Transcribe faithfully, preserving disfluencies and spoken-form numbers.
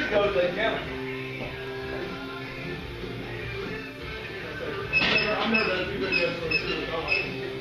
goes like him. I'm nervous. You've been there for a